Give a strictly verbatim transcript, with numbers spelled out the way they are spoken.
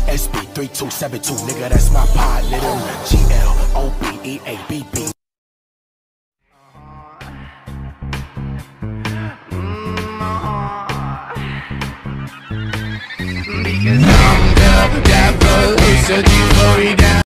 S B three two seven two, nigga, that's my pod, little G L O B E A B B. Because I'm the devil who's searching for